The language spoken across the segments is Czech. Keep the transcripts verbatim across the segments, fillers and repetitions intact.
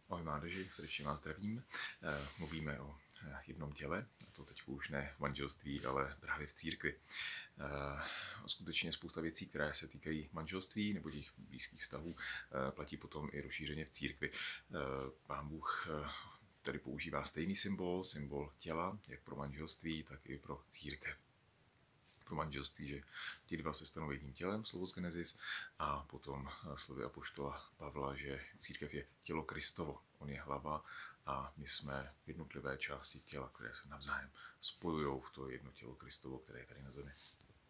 Ahoj mládeži, srdečně vás zdravím. Mluvíme o jednom těle, a to teď už ne v manželství, ale právě v církvi. Skutečně spousta věcí, které se týkají manželství nebo těch blízkých vztahů, platí potom i rozšířeně v církvi. Pán Bůh tady používá stejný symbol, symbol těla, jak pro manželství, tak i pro církev. Pro manželství, že ti dva se stanou jedním tělem, slovo z Genesis, a potom slovy apoštola Pavla, že církev je tělo Kristovo. On je hlava a my jsme jednotlivé části těla, které se navzájem spojují v to jedno tělo Kristovo, které je tady na zemi.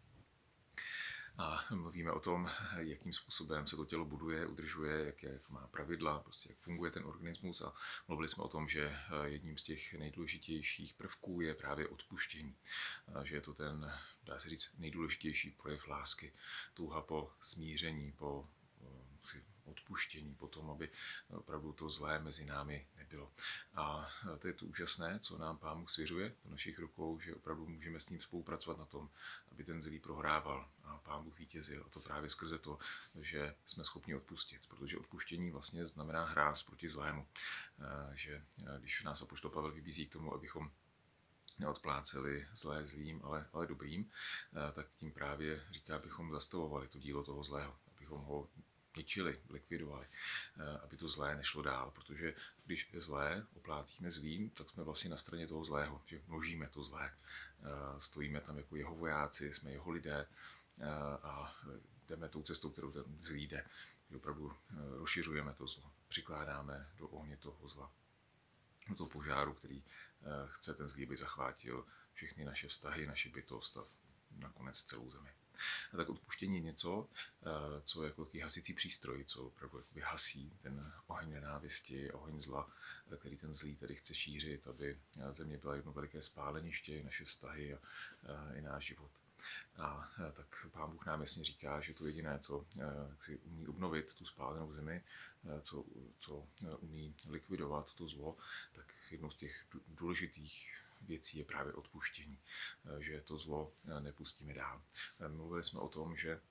A mluvíme o tom, jakým způsobem se to tělo buduje, udržuje, jak, jak má pravidla, prostě jak funguje ten organismus, a mluvili jsme o tom, že jedním z těch nejdůležitějších prvků je právě odpuštění. Že je to ten, dá se říct, nejdůležitější projev lásky, touha po smíření, po si odpuštění, po tom, aby opravdu to zlé mezi námi nebylo. A to je to úžasné, co nám Pán Bůh svěřuje do našich rukou, že opravdu můžeme s ním spolupracovat na tom, aby ten zlý prohrával a Pán Bůh vítězil. A to právě skrze to, že jsme schopni odpustit, protože odpuštění vlastně znamená hráz proti zlému. Že když nás apoštol Pavel vybízí k tomu, abychom neodpláceli zlé zlým, ale, ale dobrým, tak tím právě říká, abychom zastavovali to dílo toho zlého, abychom ho ničili, likvidovali, aby to zlé nešlo dál, protože když zlé oplácíme zlým, tak jsme vlastně na straně toho zlého, že množíme to zlé, stojíme tam jako jeho vojáci, jsme jeho lidé a jdeme tou cestou, kterou ten zlý jde, že opravdu rozšiřujeme to zlo, přikládáme do ohně toho zla, do toho požáru, který chce ten zlý, aby zachvátil všechny naše vztahy, naše bytost a nakonec celou zemi. A tak odpuštění je něco, co je jako takový hasicí přístroj, co opravdu hasí ten oheň nenávisti, oheň zla, který ten zlý tady chce šířit, aby země byla jedno veliké spáleniště, naše vztahy a, a i náš život. A tak Pán Bůh nám jasně říká, že to jediné, co si umí obnovit tu spálenou zemi, co, co umí likvidovat to zlo, tak jednou z těch důležitých věcí je právě odpuštění, že to zlo nepustíme dál. Mluvili jsme o tom, že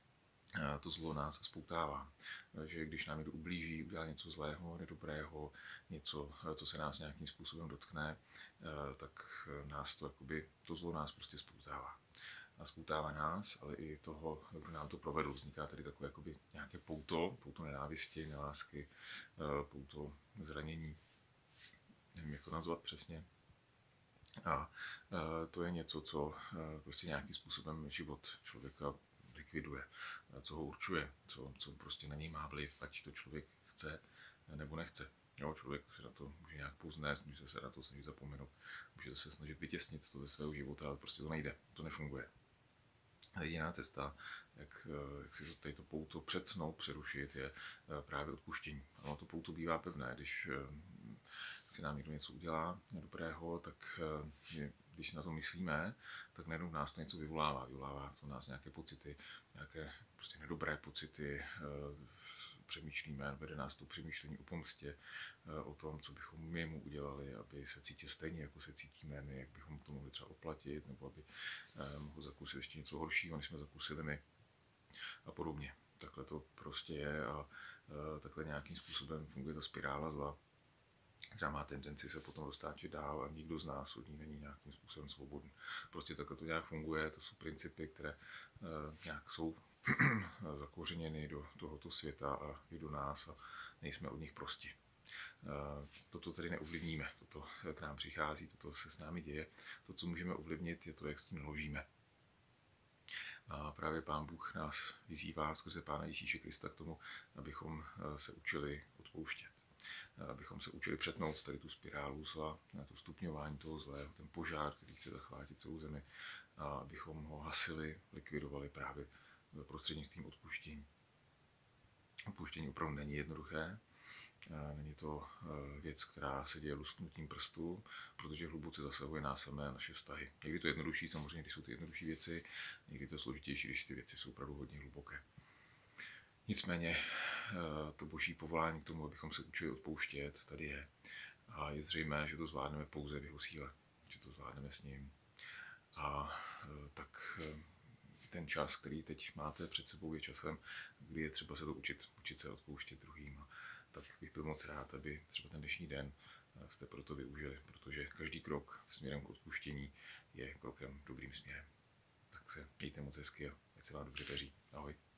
to zlo nás spoutává, že když nám někdo ublíží, udělá něco zlého, nedobrého, něco, co se nás nějakým způsobem dotkne, tak nás to, jakoby, to zlo nás prostě spoutává. A spoutává nás, ale i toho, kdo nám to provedl. Vzniká tady takové jakoby nějaké pouto, pouto nenávisti, nelásky, pouto zranění, nevím, jak to nazvat přesně. A to je něco, co prostě nějakým způsobem život člověka likviduje, co ho určuje, co, co prostě na něj má vliv, ať to člověk chce nebo nechce. Jo, člověk se na to může nějak pouznést, může se na to snažit zapomenout, může se snažit vytěsnit to ze svého života, ale prostě to nejde, to nefunguje. A jediná cesta, jak, jak si to, tady to pouto přetnout, přerušit, je právě odpuštění. Ono to pouto bývá pevné, když si nám někdo něco udělá dobrého, tak když na to myslíme, tak najednou nás to něco vyvolává. Vyvolává to nás nějaké pocity, nějaké prostě nedobré pocity, přemýšlíme, vede nás to přemýšlení o pomstě, o tom, co bychom my mu udělali, aby se cítil stejně, jako se cítíme my, jak bychom to mohli třeba oplatit, nebo aby mohl zakusit ještě něco horšího, než jsme zakusili my a podobně. Takhle to prostě je a takhle nějakým způsobem funguje ta spirála zla, která má tendenci se potom dostáčet dál a nikdo z nás od ní není nějakým způsobem svobodný. Prostě takhle to nějak funguje, to jsou principy, které nějak jsou zakořeněny do tohoto světa a i do nás a nejsme od nich prostě. Toto tedy neovlivníme, toto k nám přichází, toto se s námi děje. To, co můžeme ovlivnit, je to, jak s tím naložíme. A právě Pán Bůh nás vyzývá skrze Pána Ježíše Krista k tomu, abychom se učili odpouštět. Abychom se učili přetnout tady tu spirálu zla, to stupňování toho zlého, ten požár, který chce zachvátit celou zemi, a abychom ho hasili, likvidovali právě prostřednictvím odpuštění. Odpuštění opravdu není jednoduché, není to věc, která se děje lusknutím prstů, protože hluboce zasahuje nás samé naše vztahy. Někdy to je jednodušší, samozřejmě, když jsou ty jednodušší věci, někdy to je složitější, když ty věci jsou opravdu hodně hluboké. Nicméně to boží povolání k tomu, abychom se učili odpouštět, tady je. A je zřejmé, že to zvládneme pouze v jeho síle, že to zvládneme s ním. A tak ten čas, který teď máte před sebou, je časem, kdy je třeba se to učit, učit se odpouštět druhým. Tak bych byl bych moc rád, aby třeba ten dnešní den jste proto využili, protože každý krok směrem k odpuštění je krokem dobrým směrem. Tak se mějte moc hezky a ať se vám dobře daří. Ahoj.